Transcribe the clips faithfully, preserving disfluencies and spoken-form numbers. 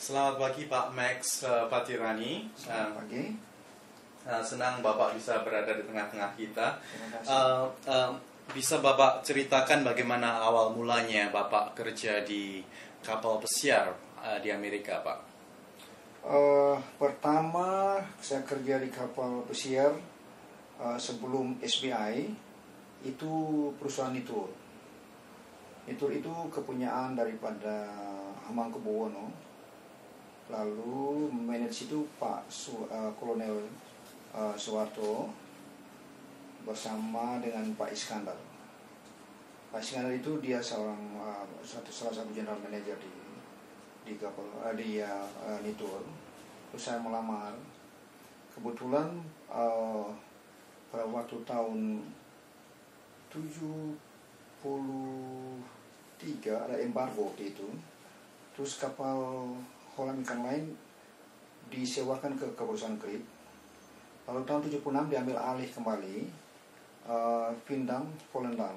Selamat pagi Pak Max uh, Patirani. Selamat pagi. Uh, senang Bapak bisa berada di tengah-tengah kita. Terima kasih. Uh, uh, bisa Bapak ceritakan bagaimana awal mulanya Bapak kerja di kapal pesiar uh, di Amerika, Pak? Uh, pertama saya kerja di kapal pesiar uh, sebelum S B I itu perusahaan Nitur. Nitur itu kepunyaan daripada Hamengkubuwono. Lalu manage itu Pak Su, uh, Kolonel uh, Soeharto bersama dengan Pak Iskandar. Pak Iskandar itu dia seorang uh, satu salah satu general manager di di kapal uh, di uh, uh, Nitur. Terus saya melamar. Kebetulan uh, pada waktu tahun tujuh puluh tiga ada embargo waktu itu. Terus kapal Holland ikan lain disewakan ke, ke perusahaan Krip. Lalu tahun tujuh puluh enam diambil alih kembali uh, Vindam, Volendam,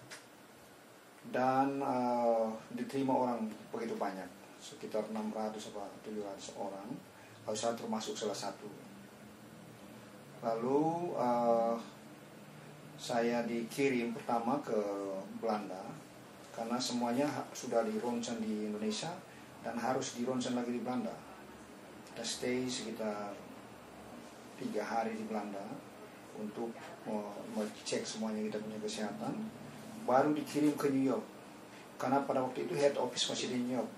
dan uh, diterima orang begitu banyak, sekitar enam ratus atau tujuh ratus orang. Lalu saya termasuk salah satu. Lalu uh, saya dikirim pertama ke Belanda karena semuanya sudah di ronsen di Indonesia dan harus di ronsen lagi di Belanda. Kita stay sekitar tiga hari di Belanda untuk mengecek semuanya kita punya kesehatan. Baru dikirim ke New York karena pada waktu itu head office masih di New York.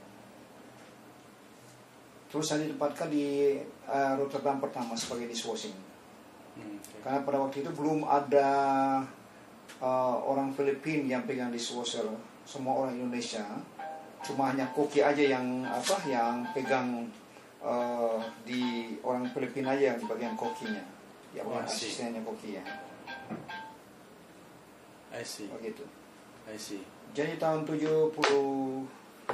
Terus saya ditempatkan di uh, Rotterdam pertama sebagai dishwashing. Hmm, okay. Karena pada waktu itu belum ada uh, orang Filipina yang pegang dishwasher, semua orang Indonesia. Cuma hanya koki aja yang apa yang pegang uh, di orang Filipina aja yang di bagian kokinya, ya bukan asistennya koki ya. I see. Begitu. I see. Jadi tahun tujuh puluh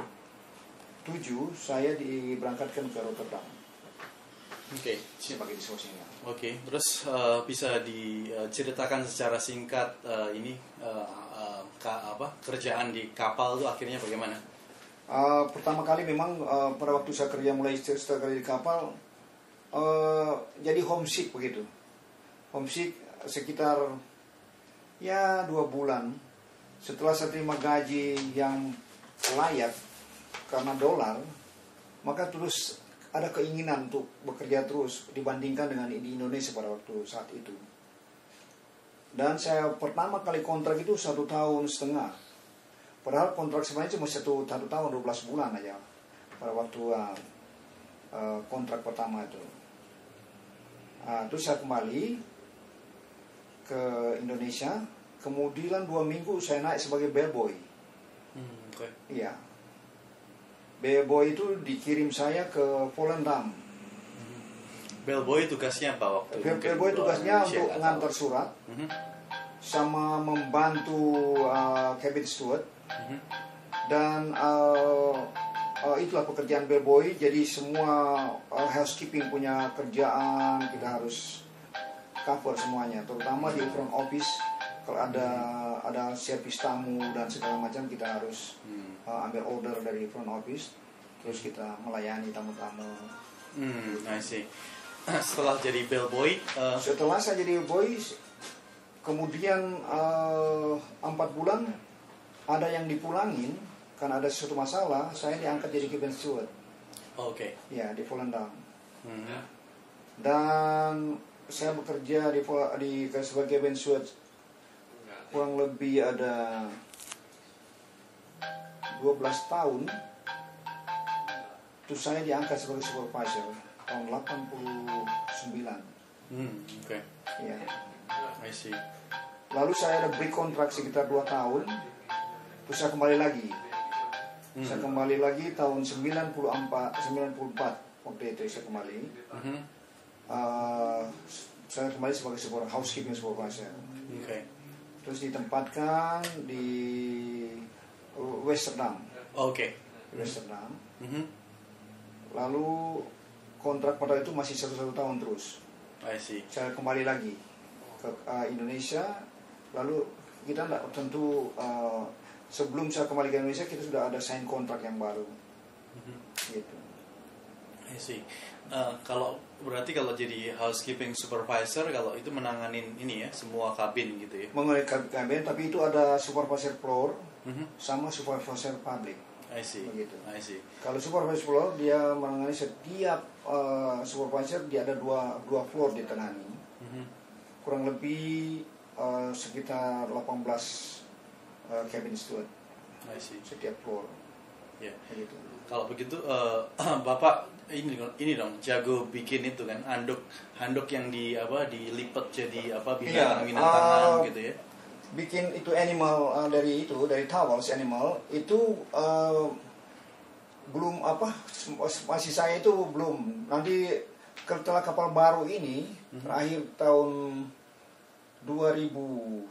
tujuh saya diberangkatkan ke Rotterdam. Oke. Okay. Sebagai dishwashingnya. Oke. Okay. Terus uh, bisa diceritakan secara singkat uh, ini uh, uh, ka, apa kerjaan di kapal itu akhirnya bagaimana? Uh, pertama kali memang uh, pada waktu saya kerja mulai setelah kerja di kapal uh, jadi homesick begitu. Homesick sekitar ya dua bulan setelah saya terima gaji yang layak karena dolar, maka terus ada keinginan untuk bekerja terus dibandingkan dengan di Indonesia pada waktu saat itu. Dan saya pertama kali kontrak itu satu tahun setengah. Padahal kontrak sebenarnya cuma satu, satu tahun dua belas bulan aja pada waktu uh, uh, kontrak pertama itu. Uh, terus saya kembali ke Indonesia. Kemudian dua minggu saya naik sebagai bellboy. Hmm, okay. Iya. Bellboy itu dikirim saya ke Volendam. Hmm. Bellboy tugasnya apa waktu? Bellboy tugasnya untuk mengantar surat, hmm. sama membantu uh, cabin steward. Mm-hmm. Dan uh, uh, itulah pekerjaan bellboy. Jadi semua uh, housekeeping punya kerjaan kita harus cover semuanya, terutama di front office. Kalau ada mm-hmm. ada servis tamu dan segala macam kita harus mm-hmm. uh, ambil order dari front office, terus kita melayani tamu-tamu. Hmm, I see. Setelah jadi bellboy, uh... setelah saya jadi bellboy, kemudian uh, empat bulan ada yang dipulangin karena ada sesuatu masalah, saya diangkat jadi cabin steward. Oke. Okay. Ya, di Volendam. Hmm. Dan saya bekerja di di sebagai cabin steward kurang lebih ada dua belas tahun. Terus saya diangkat sebagai supervisor tahun delapan puluh sembilan. Hmm, oke. Okay. Ya. I see. Lalu saya ada break kontrak sekitar dua tahun. Terus saya kembali lagi. Hmm. Saya kembali lagi tahun sembilan puluh empat waktu itu saya kembali. Hmm. Uh, saya kembali sebagai seorang housekeeping supervisor. Okay. Terus ditempatkan di Westerdam. Oke. Okay. Westerdam. Hmm. Lalu kontrak pada itu masih satu satu tahun terus. I see. Saya kembali lagi ke uh, Indonesia. Lalu kita tidak tentu. Uh, Sebelum saya kembali ke Indonesia kita sudah ada sign kontrak yang baru, mm-hmm. gitu. I see. Uh, kalau berarti kalau jadi housekeeping supervisor, kalau itu menanganin ini ya semua kabin gitu ya? Mengenai kabin, tapi itu ada supervisor floor Mm-hmm. sama supervisor public. I see. Begitu. I see. Kalau supervisor floor dia menangani setiap uh, supervisor, dia ada dua dua floor ditangani. Mm-hmm. Kurang lebih uh, sekitar delapan belas uh, cabin steward. I see. Setiap floor. Ya. Begitu. Kalau begitu uh, Bapak ini ini dong jago bikin itu kan handuk handuk yang di apa dilipat jadi apa Iya, binatang-binatangan uh, gitu ya. Bikin itu animal uh, dari itu dari towels animal itu uh, belum apa masih saya itu belum. Nanti setelah kapal baru ini mm-hmm. terakhir tahun dua ribu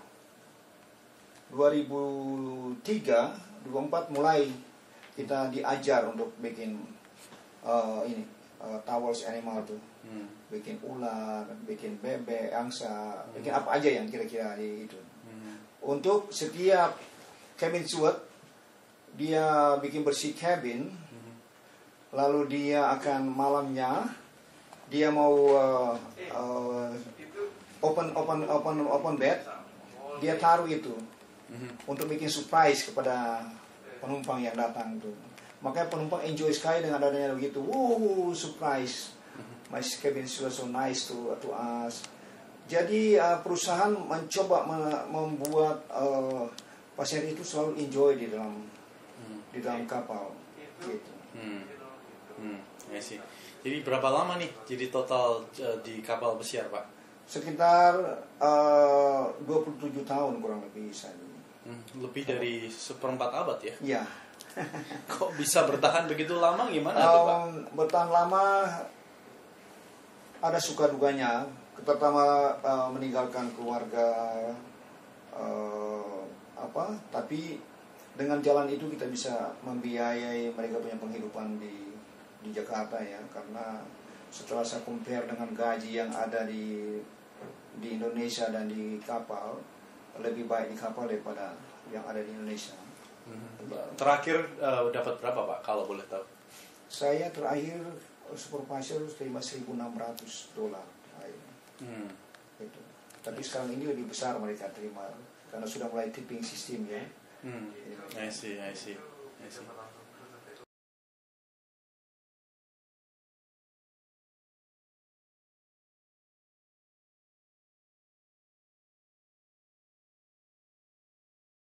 dua ribu tiga dua ribu empat mulai kita diajar untuk bikin uh, ini uh, towels animal tuh, hmm. bikin ular, bikin bebek, angsa, hmm. bikin apa aja yang kira-kira itu. Hmm. Untuk setiap cabin steward dia bikin bersih cabin, hmm. lalu dia akan malamnya dia mau uh, uh, open open open open bed, dia taruh itu hmm. untuk bikin surprise kepada penumpang yang datang tuh. Makanya penumpang enjoy sekali dengan adanya begitu. Wow, surprise. My cabin was so nice to to us. Jadi uh, perusahaan mencoba me- membuat uh, pasien itu selalu enjoy di dalam hmm. di dalam kapal gitu. Hmm. Hmm. Ya sih. Jadi berapa lama nih jadi total uh, di kapal pesiar, Pak? Sekitar uh, dua puluh tujuh tahun kurang lebih saya. Hmm, lebih dari seperempat abad ya? Iya. Kok bisa bertahan begitu lama gimana um, tuh, Pak? Bertahan lama ada suka duganya. Pertama uh, meninggalkan keluarga uh, apa, tapi dengan jalan itu kita bisa membiayai mereka punya penghidupan di di Jakarta ya, karena setelah saya compare dengan gaji yang ada di di Indonesia dan di kapal, lebih baik di kapal daripada yang ada di Indonesia. Hmm. Terakhir uh, dapat berapa, Pak, kalau boleh tahu? Saya terakhir supervisor terima seribu enam ratus dolar. Hmm. Gitu. Tapi sekarang ini lebih besar mereka terima karena sudah mulai tipping sistem ya. Hmm. I see, I see, I see.